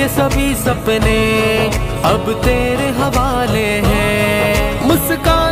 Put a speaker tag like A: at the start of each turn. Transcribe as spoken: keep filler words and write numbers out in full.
A: के सभी सपने अब तेरे हवाले हैं। मुस्कान